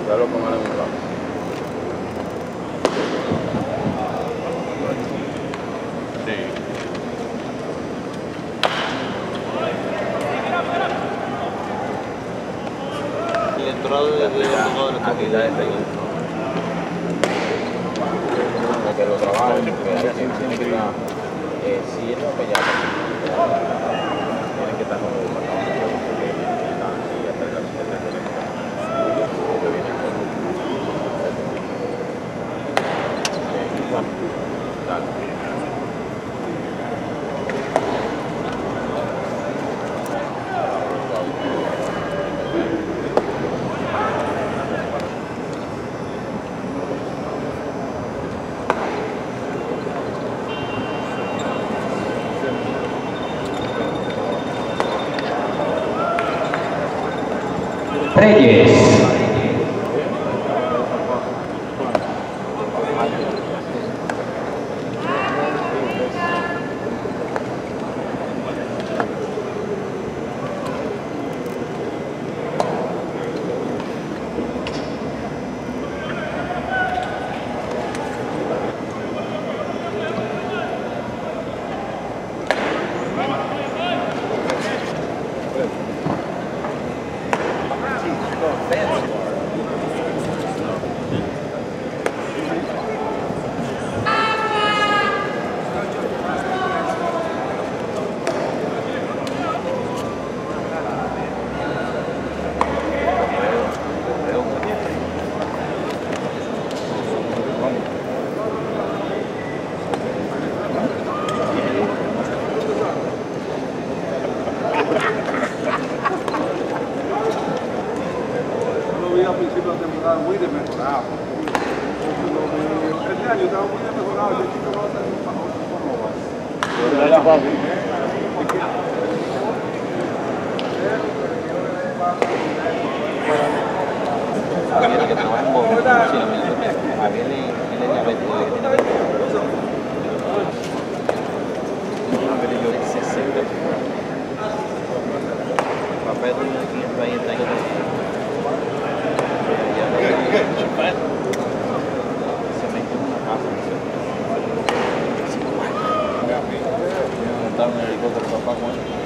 Dalo con él en un lado. Sí. Y entrado de habilidad de técnico. Que lo trabajen, porque ahí sí tiene que estar, si es lo que ya tienen que estar como Reyes. A principio de temporada muy desmejorado. Este año estaba muy desmejorado. Yo chico no va a salir un famoso Javier que trabaja en Bogotá, Javier él es diabético. Javier yo 60. Papel de aquí en país está ahí. Se metió en una casa. Estaba en el helicóptero papá con él.